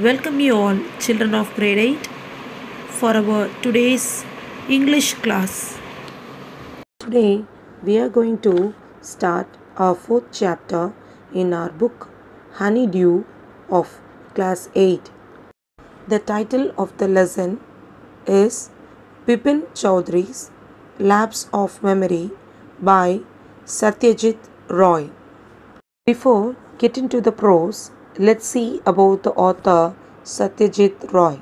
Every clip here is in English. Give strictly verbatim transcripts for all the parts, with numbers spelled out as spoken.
Welcome you all, children of grade eight, for our today's English class. Today we are going to start our fourth chapter in our book Honeydew of class eight. The title of the lesson is Bipin Chowdhury's Lapse of Memory by Satyajit Roy. Before getting to the prose, let's see about the author Satyajit Roy.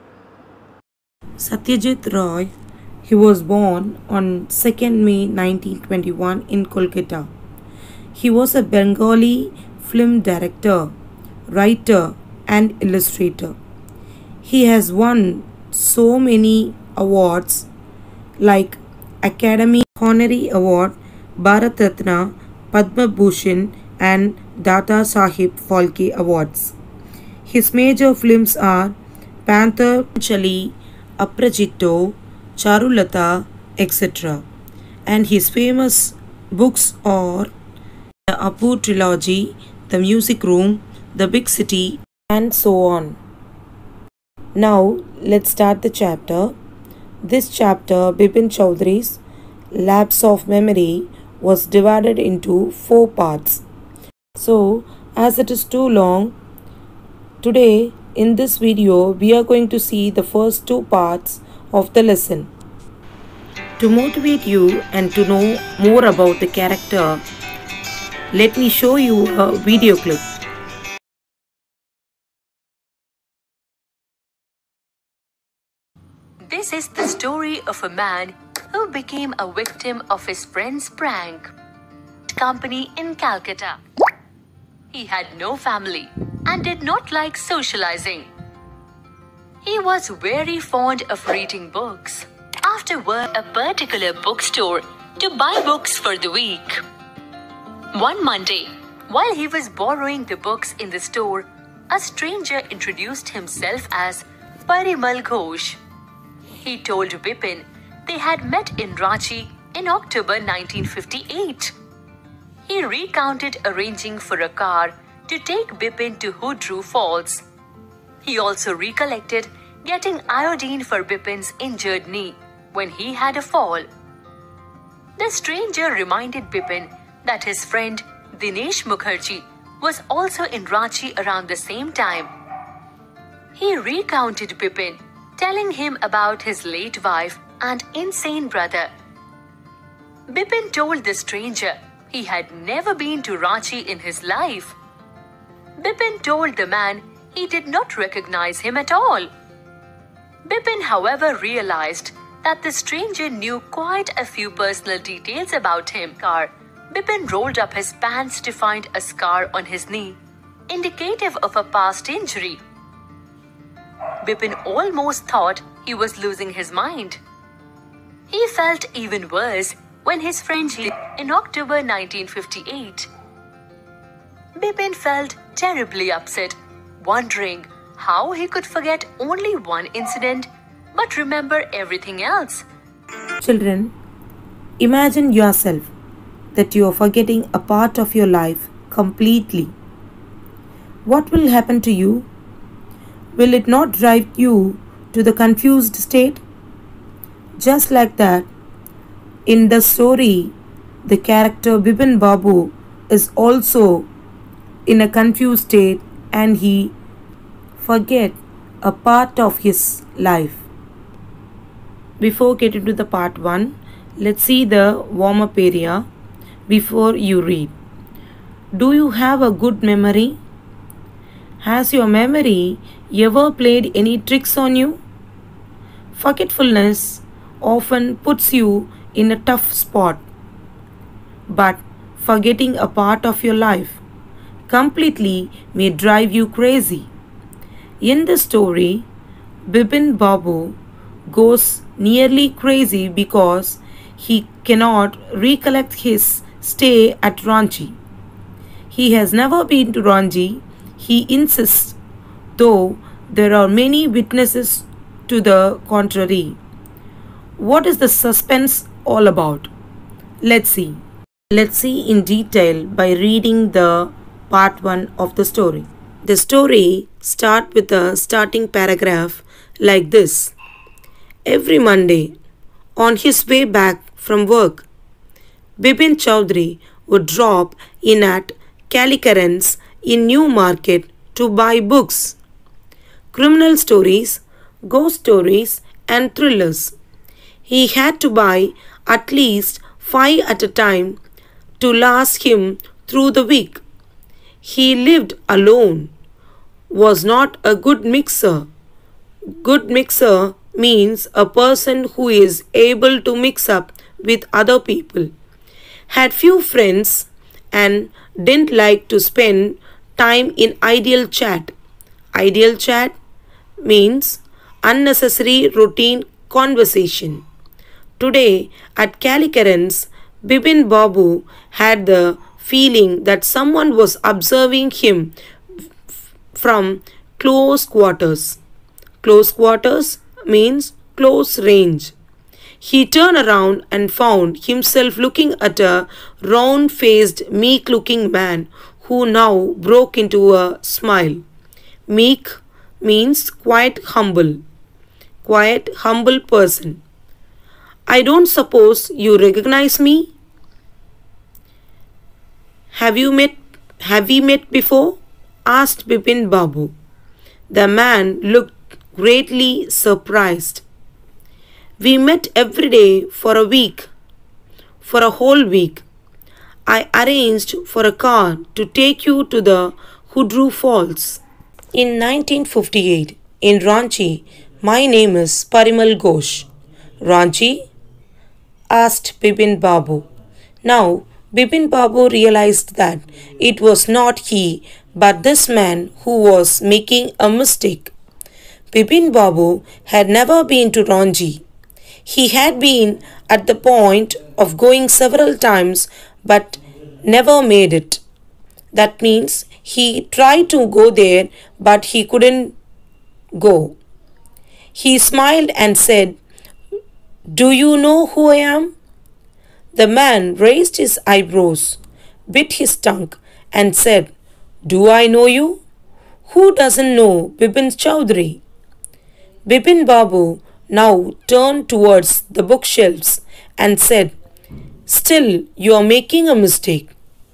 Satyajit Roy, he was born on second May nineteen twenty-one in Kolkata. He was a Bengali film director, writer and illustrator. He has won so many awards like Academy Honorary Award, Bharat Ratna, Padma Bhushan and Dada Sahib Phalke Awards. His major films are Panther Chali, Aprajito, Charulata, et cetera. And his famous books are the Apu Trilogy, The Music Room, The Big City, and so on. Now let's start the chapter. This chapter, Bipin Chowdhury's Lapse of Memory, was divided into four parts. So, as it is too long, today in this video we are going to see the first two parts of the lesson. To motivate you and to know more about the character, let me show you a video clip. This is the story of a man who became a victim of his friend's prank company in Calcutta. He had no family and did not like socializing. He was very fond of reading books. After work, a particular bookstore to buy books for the week. One Monday, while he was borrowing the books in the store, a stranger introduced himself as Parimal Ghosh. He told Bipin they had met in Ranchi in October nineteen fifty-eight. He recounted arranging for a car to take Bipin to Hudru Falls. He also recollected getting iodine for Bipin's injured knee when he had a fall. The stranger reminded Bipin that his friend Dinesh Mukherjee was also in Ranchi around the same time. He recounted Bipin, telling him about his late wife and insane brother. Bipin told the stranger he had never been to Ranchi in his life. Bipin told the man he did not recognize him at all. Bipin, however, realized that the stranger knew quite a few personal details about him. Bipin rolled up his pants to find a scar on his knee, indicative of a past injury. Bipin almost thought he was losing his mind. He felt even worse when his friend left in October nineteen fifty-eight. Bipin felt terribly upset, wondering how he could forget only one incident but remember everything else. Children, imagine yourself that you are forgetting a part of your life completely. What will happen to you? Will it not drive you to the confused state? Just like that, in the story, the character Bipin Babu is also in a confused state and he forget a part of his life. Before getting to the part one, let's see the warm-up area before you read. Do you have a good memory? Has your memory ever played any tricks on you? Forgetfulness often puts you in a tough spot, but forgetting a part of your life completely may drive you crazy. In the story, Bipin Babu goes nearly crazy because he cannot recollect his stay at Ranchi. He has never been to Ranchi, he insists, though there are many witnesses to the contrary. What is the suspense all about? Let's see. Let's see in detail by reading the part one of the story. The story start with a starting paragraph like this. Every Monday, on his way back from work, Bipin Chowdhury would drop in at Calicaran's in Newmarket to buy books, criminal stories, ghost stories, and thrillers. He had to buy at least five at a time to last him through the week. He lived alone, was not a good mixer. Good mixer means a person who is able to mix up with other people. Had few friends and didn't like to spend time in ideal chat. Ideal chat means unnecessary routine conversation. Today at Calicaran's, Bipin Babu had the feeling that someone was observing him from close quarters. Close quarters means close range. He turned around and found himself looking at a round-faced, meek-looking man who now broke into a smile. Meek means quite humble. Quiet, humble person. I don't suppose you recognize me? Have you met, have we met before? Asked Bipin Babu. The man looked greatly surprised. We met every day for a week, for a whole week. I arranged for a car to take you to the Hudru Falls. In nineteen fifty-eight, in Ranchi, my name is Parimal Ghosh. Ranchi? Asked Bipin Babu. Now, Bipin Babu realized that it was not he but this man who was making a mistake. Bipin Babu had never been to Ranchi. He had been at the point of going several times but never made it. That means he tried to go there but he couldn't go. He smiled and said, "Do you know who I am?" The man raised his eyebrows, bit his tongue, and said, "Do I know you? Who doesn't know Bipin Chowdhury?" Bipin Babu now turned towards the bookshelves and said, "Still, you are making a mistake.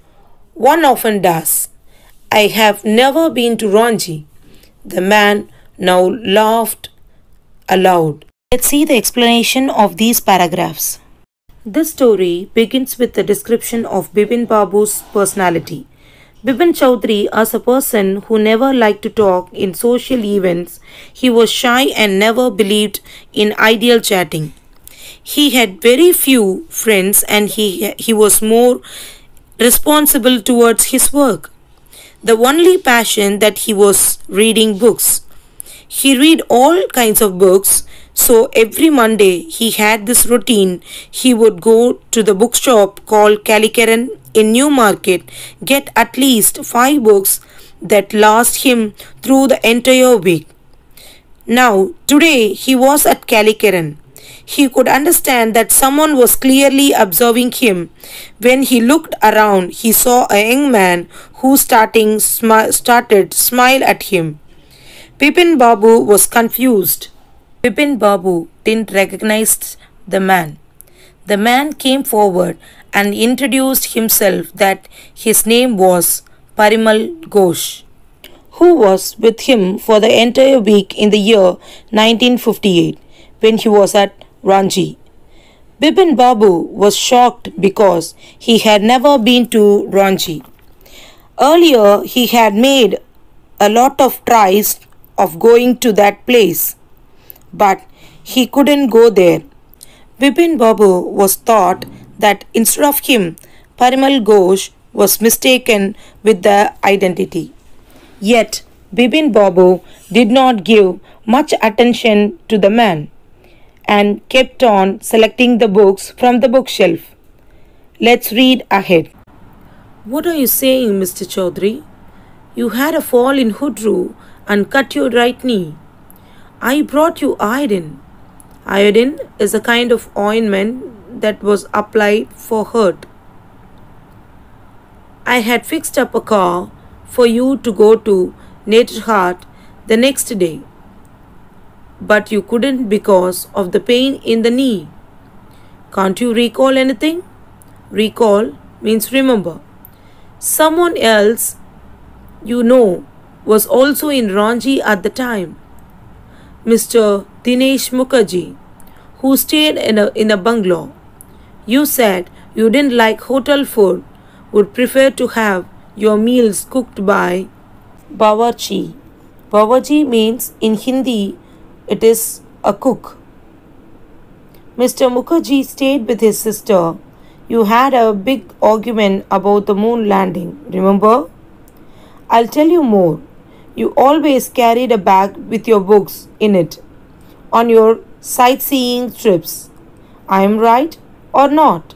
One often does. I have never been to Ranchi." The man now laughed aloud. Let's see the explanation of these paragraphs. This story begins with a description of Bipin Babu's personality. Bipin Chowdhury, as a person who never liked to talk in social events, he was shy and never believed in ideal chatting. He had very few friends and he, he was more responsible towards his work. The only passion that he was reading books. He read all kinds of books. So every Monday he had this routine. He would go to the bookshop called Calicaran in Newmarket, get at least five books that last him through the entire week. Now, today he was at Calicaran. He could understand that someone was clearly observing him. When he looked around, he saw a young man who starting smi- started smile at him. Bipin Babu was confused. Bipin Babu didn't recognize the man. The man came forward and introduced himself that his name was Parimal Ghosh, who was with him for the entire week in the year nineteen fifty-eight when he was at Ranchi. Bipin Babu was shocked because he had never been to Ranchi. Earlier he had made a lot of tries of going to that place, but he couldn't go there. Bipin Babu was thought that instead of him, Parimal Ghosh was mistaken with the identity. Yet, Bipin Babu did not give much attention to the man and kept on selecting the books from the bookshelf. Let's read ahead. What are you saying, Mister Chowdhury? You had a fall in Hudru and cut your right knee. I brought you iodine. Iodine is a kind of ointment that was applied for hurt. I had fixed up a car for you to go to Netrghat the next day, but you couldn't because of the pain in the knee. Can't you recall anything? Recall means remember. Someone else you know was also in Ranchi at the time. Mister Dinesh Mukherjee, who stayed in a, in a bungalow. You said you didn't like hotel food, would prefer to have your meals cooked by Bawarchi. Bawarchi means in Hindi it is a cook. Mister Mukherjee stayed with his sister. You had a big argument about the moon landing, remember? I'll tell you more. You always carried a bag with your books in it on your sightseeing trips. I am right or not?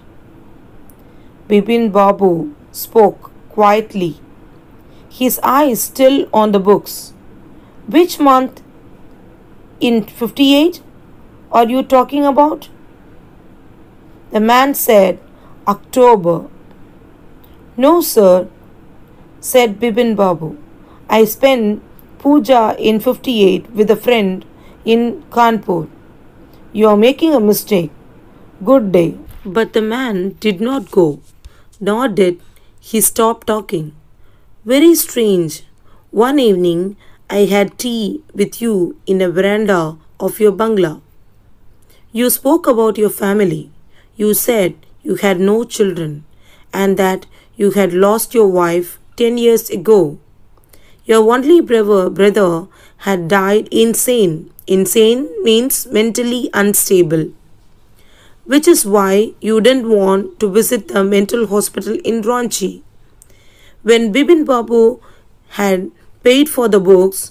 Bipin Babu spoke quietly, his eyes still on the books. Which month in fifty-eight are you talking about? The man said, October. No, sir, said Bipin Babu. I spent puja in fifty-eight with a friend in Kanpur. You are making a mistake. Good day. But the man did not go, nor did he stop talking. Very strange. One evening I had tea with you in a veranda of your bungalow. You spoke about your family. You said you had no children and that you had lost your wife ten years ago. Your only brother, brother had died insane. Insane means mentally unstable, which is why you didn't want to visit the mental hospital in Ranchi. When Bipin Babu had paid for the books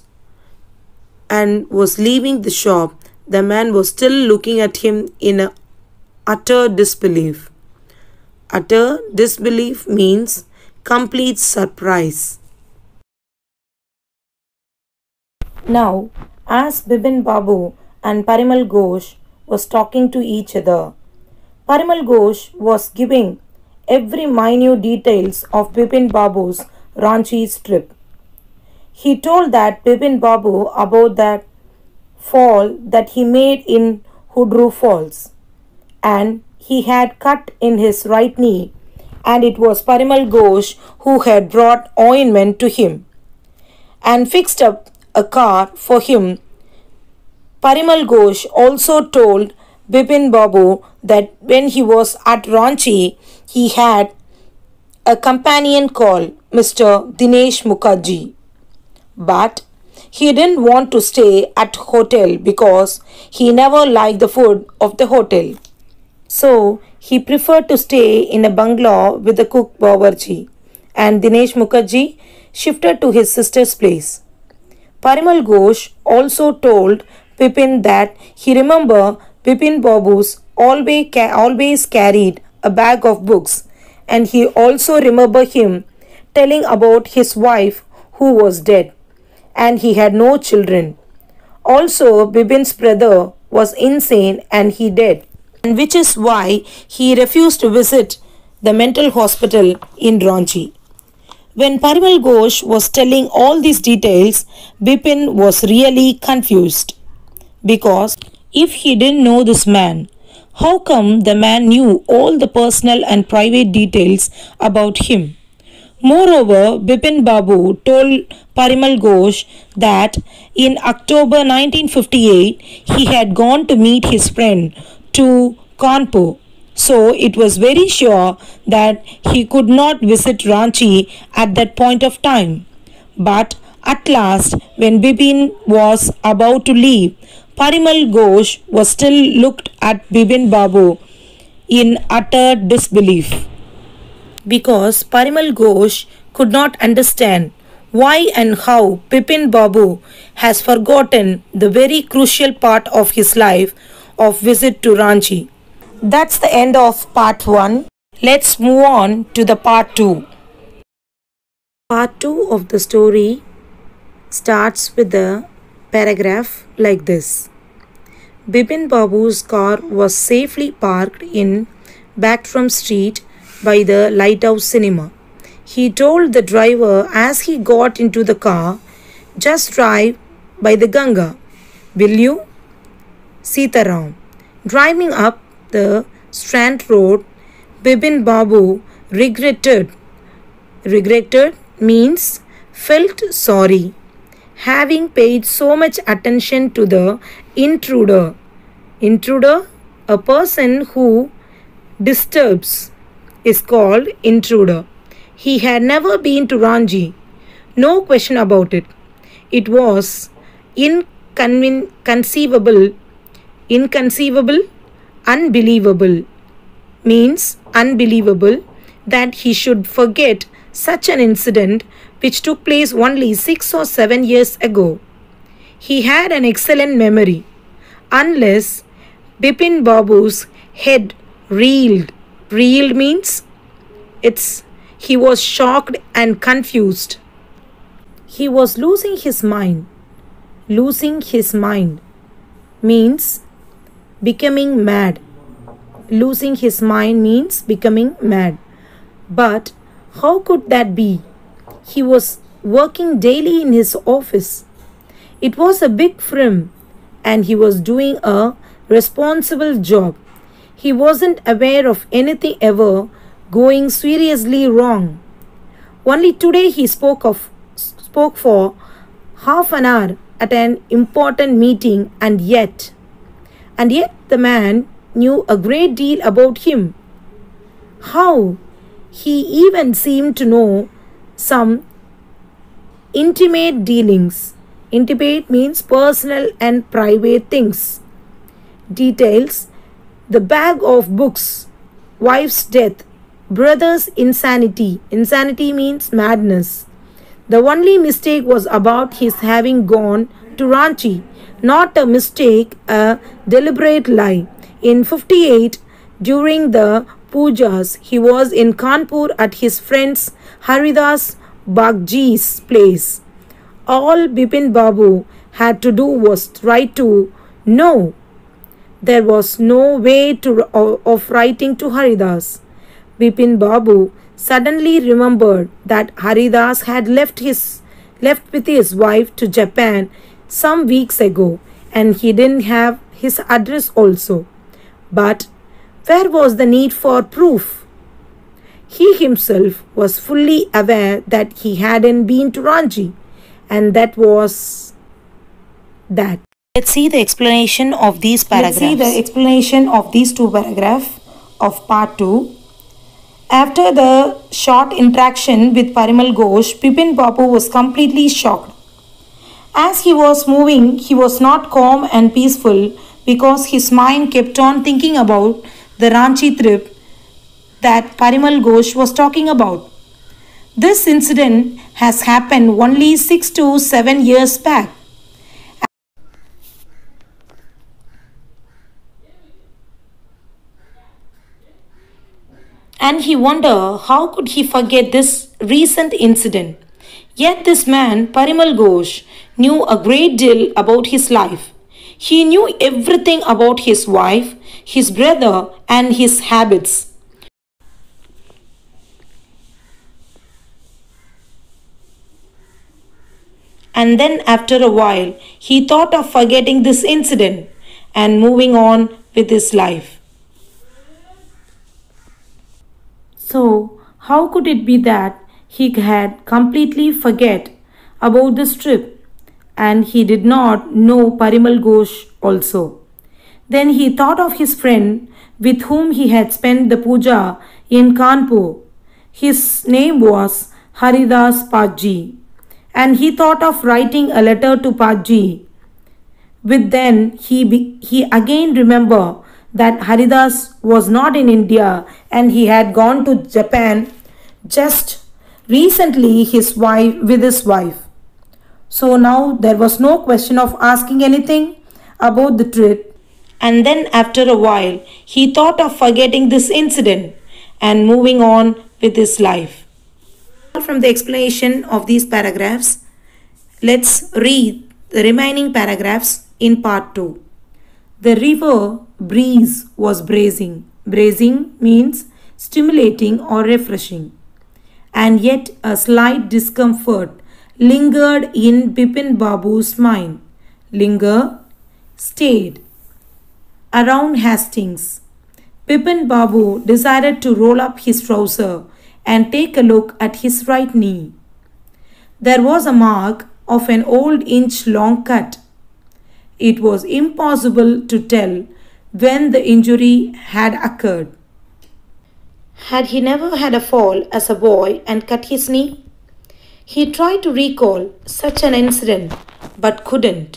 and was leaving the shop, the man was still looking at him in a utter disbelief. Utter disbelief means complete surprise. Now, as Bipin Babu and Parimal Ghosh was talking to each other, Parimal Ghosh was giving every minute details of Bipin Babu's Ranchi's trip. He told that Bipin Babu about that fall that he made in Hudru Falls, and he had cut in his right knee, and it was Parimal Ghosh who had brought ointment to him and fixed up a car for him. Parimal Ghosh also told Bipin Babu that when he was at Ranchi, he had a companion called Mister Dinesh Mukherjee. But he didn't want to stay at hotel because he never liked the food of the hotel. So he preferred to stay in a bungalow with the cook Bawarchi, and Dinesh Mukherjee shifted to his sister's place. Parimal Ghosh also told Bipin that he remembered Bipin Babu's always, ca- always carried a bag of books, and he also remembered him telling about his wife who was dead and he had no children. Also, Bipin's brother was insane and he died, and which is why he refused to visit the mental hospital in Ranchi. When Parimal Ghosh was telling all these details, Bipin was really confused. Because if he didn't know this man, how come the man knew all the personal and private details about him? Moreover, Bipin Babu told Parimal Ghosh that in October nineteen fifty-eight, he had gone to meet his friend to Kanpur. So it was very sure that he could not visit Ranchi at that point of time. But at last, when Bipin was about to leave, Parimal Ghosh was still looked at Bipin Babu in utter disbelief. Because Parimal Ghosh could not understand why and how Bipin Babu has forgotten the very crucial part of his life of visit to Ranchi. That's the end of part one. Let's move on to the part two. Part two of the story starts with the paragraph like this. Bipin Babu's car was safely parked in Backtram Street by the Lighthouse Cinema. He told the driver as he got into the car, "Just drive by the Ganga. Will you? Sitaram. Driving up the Strand Road, Bipin Babu regretted. Regretted means felt sorry, having paid so much attention to the intruder. Intruder, a person who disturbs, is called intruder. He had never been to Ranchi. No question about it. It was inconceivable, inconceivable, unbelievable, means unbelievable that he should forget such an incident which took place only six or seven years ago. He had an excellent memory, unless Bipin Babu's head reeled. Reeled means it's he was shocked and confused. He was losing his mind. Losing his mind means becoming mad. Losing his mind means becoming mad. But how could that be? He was working daily in his office. It was a big firm and he was doing a responsible job. He wasn't aware of anything ever going seriously wrong. Only today he spoke of spoke for half an hour at an important meeting, and yet and yet the man knew a great deal about him. How? He even seemed to know some intimate dealings. Intimate means personal and private things. Details: the bag of books, wife's death, brother's insanity. Insanity means madness. The only mistake was about his having gone to Ranchi. Not a mistake, a deliberate lie. In fifty-eight, during the pujas, he was in Kanpur at his friend's Haridas Bagji's place. All Bipin Babu had to do was write to know. There was no way to, of writing to Haridas. Bipin Babu suddenly remembered that Haridas had left his left with his wife to Japan some weeks ago, and he didn't have his address also. But where was the need for proof? He himself was fully aware that he hadn't been to Ranchi, and that was that. Let's see the explanation of these paragraphs. Let's see the explanation of these two paragraphs of part two. After the short interaction with Parimal Ghosh, Bipin Babu was completely shocked. As he was moving, he was not calm and peaceful because his mind kept on thinking about the Ranchi trip that Parimal Ghosh was talking about. This incident has happened only six to seven years back. And he wondered how could he forget this recent incident. Yet this man, Parimal Ghosh, knew a great deal about his life. He knew everything about his wife, his brother, and his habits. And then after a while, he thought of forgetting this incident and moving on with his life. So, how could it be that he had completely forget about this trip, and he did not know Parimal Ghosh also? Then he thought of his friend with whom he had spent the puja in Kanpur. His name was Haridas Paji, and he thought of writing a letter to Paji. With then he, be, he again remembered that Haridas was not in India and he had gone to Japan just recently his wife with his wife. So now there was no question of asking anything about the trip. And then after a while he thought of forgetting this incident and moving on with his life. From the explanation of these paragraphs, let's read the remaining paragraphs in part two. The river breeze was bracing. Bracing means stimulating or refreshing. And yet a slight discomfort lingered in Bipin Babu's mind. linger, stayed. Around Hastings, Bipin Babu decided to roll up his trouser and take a look at his right knee. There was a mark of an old inch-long cut. It was impossible to tell when the injury had occurred. Had he never had a fall as a boy and cut his knee? He tried to recall such an incident but couldn't.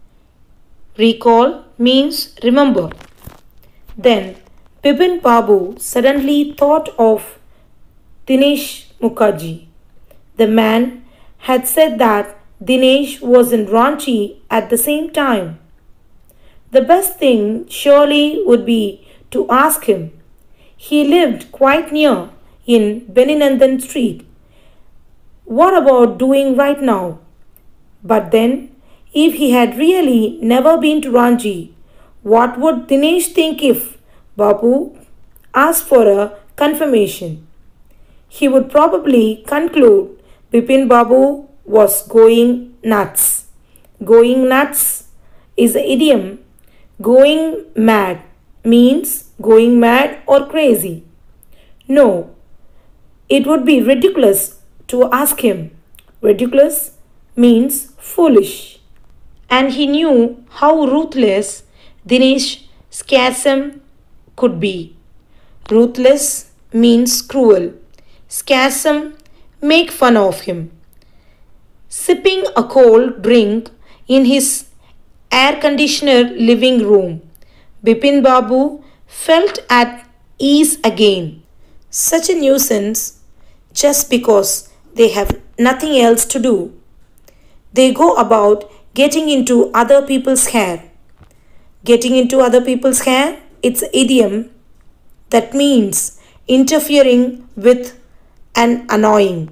Recall means remember. Then Bipin Babu suddenly thought of Dinesh Mukherjee. The man had said that Dinesh was in Ranchi at the same time. The best thing surely would be to ask him. He lived quite near in Beninandan Street. What about doing right now? But then, if he had really never been to Ranchi, what would Dinesh think if Babu asked for a confirmation? He would probably conclude Bipin Babu was going nuts. Going nuts is an idiom. Going mad means going mad or crazy. No, it would be ridiculous to ask him. Ridiculous means foolish. And he knew how ruthless Dinesh sarcasm could be. Ruthless means cruel. Sarcasm, make fun of him. Sipping a cold drink in his air-conditioned living room, Bipin Babu felt at ease again. Such a nuisance just because they have nothing else to do. They go about getting into other people's hair. Getting into other people's hair, it's an idiom that means interfering with and annoying.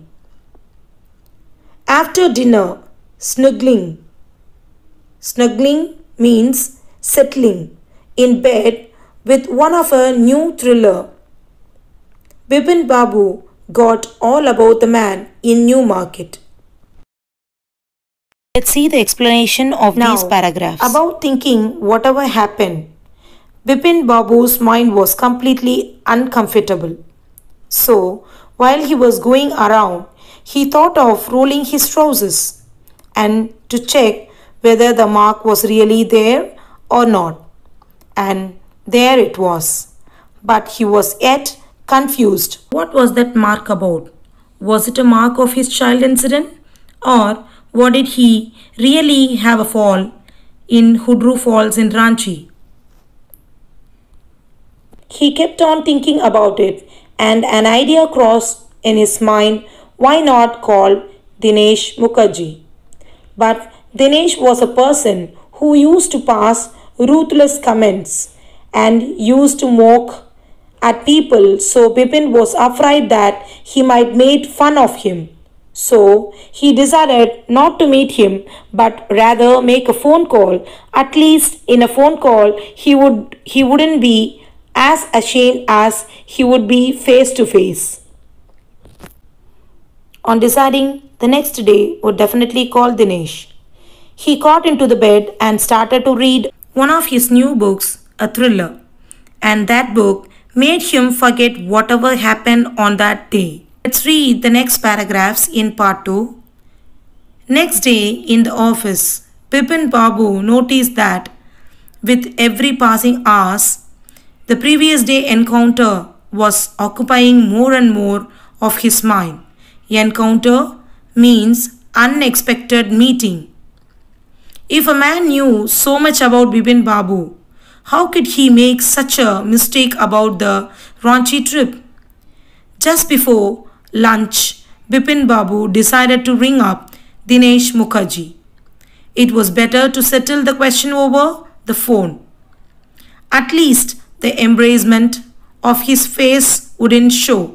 After dinner, snuggling. Snuggling means settling in bed with one of a new thriller. Bipin Babu got all about the man in Newmarket. Let's see the explanation of now, these paragraphs. About thinking whatever happened, Bipin Babu's mind was completely uncomfortable. So, while he was going around, he thought of rolling his trousers and to check whether the mark was really there or not. And there it was. But he was yet confused. What was that mark about? Was it a mark of his child incident? Or what did he really have a fall in Hudru Falls in Ranchi? He kept on thinking about it and an idea crossed in his mind. Why not call Dinesh Mukherjee? But Dinesh was a person who used to pass ruthless comments and used to mock at people, so Bipin was afraid that he might make fun of him. So he decided not to meet him but rather make a phone call. At least in a phone call he would he wouldn't be as ashamed as he would be face to face. On deciding, the next day would definitely call Dinesh. He got into the bed and started to read one of his new books, a thriller. And that book made him forget whatever happened on that day. Let's read the next paragraphs in part two. Next day in the office, Bipin Babu noticed that with every passing hours, the previous day encounter was occupying more and more of his mind. Encounter means unexpected meeting. If a man knew so much about Bipin Babu, how could he make such a mistake about the Ranchi trip? Just before lunch, Bipin Babu decided to ring up Dinesh Mukherjee. It was better to settle the question over the phone. At least the embarrassment of his face wouldn't show.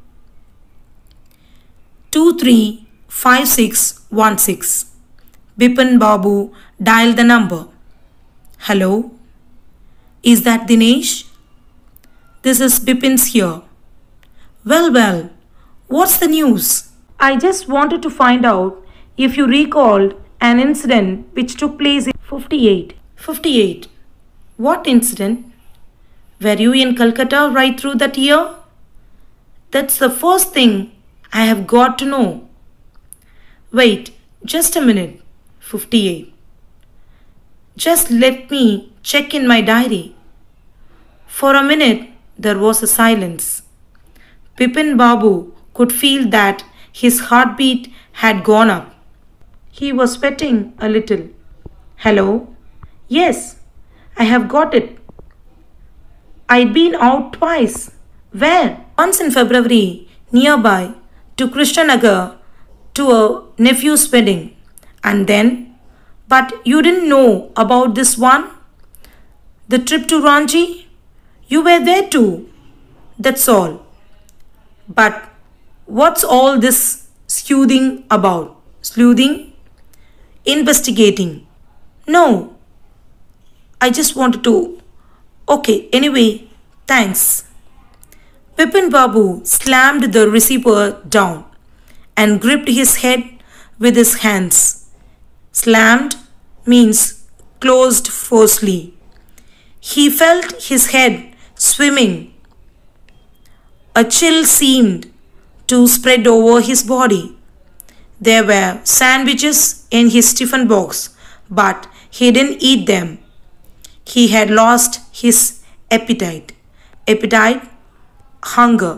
two three five six one six. Bipin Babu dialed the number. Hello? Is that Dinesh? This is Bipin's here. Well, well, what's the news? I just wanted to find out if you recalled an incident which took place fifty-eight. fifty-eight. What incident? Were you in Calcutta right through that year? That's the first thing I have got to know. Wait, just a minute. fifty-eight. Just let me check in my diary. For a minute, there was a silence. Bipin Babu could feel that his heartbeat had gone up. He was sweating a little. Hello? Yes, I have got it. I'd been out twice. Where? Once in February, nearby, to Krishnanagar, to a nephew's wedding. And then? But you didn't know about this one? The trip to Ranchi? You were there too. That's all. But what's all this sleuthing about? Sleuthing? Investigating. No. I just wanted to. Okay, anyway, thanks. Bipin Babu slammed the receiver down and gripped his head with his hands. Slammed means closed forcefully. He felt his head swimming. A chill seemed to spread over his body. There were sandwiches in his tiffin box, but he didn't eat them. He had lost his appetite. Appetite, hunger.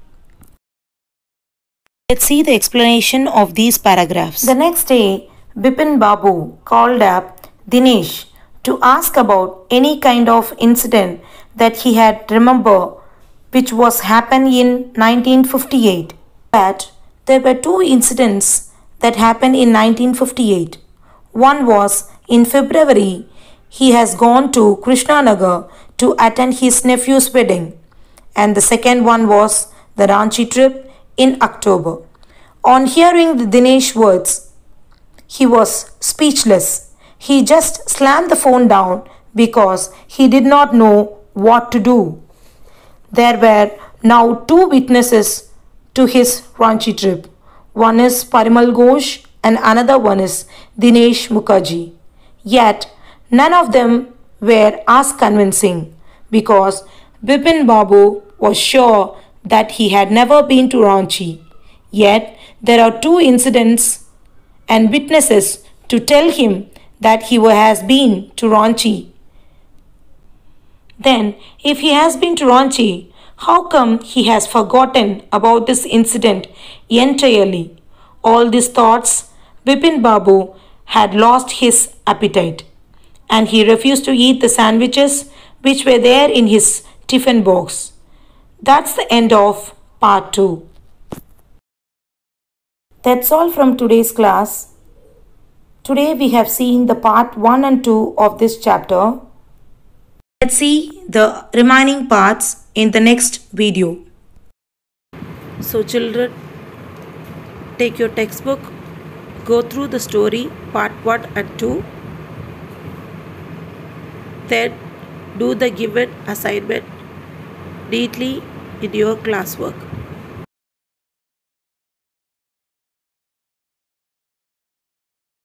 Let's see the explanation of these paragraphs. The next day, Bipin Babu called up Dinesh to ask about any kind of incident that he had remember which was happened in nineteen fifty-eight. But there were two incidents that happened in nineteen fifty-eight. One was in February. He has gone to Krishnanagar to attend his nephew's wedding. And the second one was the Ranchi trip in October. On hearing the Dinesh words, he was speechless. He just slammed the phone down because he did not know what to do. There were now two witnesses to his Ranchi trip. One is Parimal Ghosh and another one is Dinesh Mukherjee. Yet, none of them were as convincing because Bipin Babu was sure that he had never been to Ranchi. Yet, there are two incidents and witnesses to tell him that he has been to Ranchi. Then, if he has been to Ranchi, how come he has forgotten about this incident entirely? All these thoughts, Bipin Babu had lost his appetite, and he refused to eat the sandwiches which were there in his tiffin box. That's the end of part two. That's all from today's class. Today we have seen the part one and two of this chapter. Let's see the remaining parts in the next video. So children, take your textbook, go through the story part one and two. Then do the given assignment neatly in your classwork.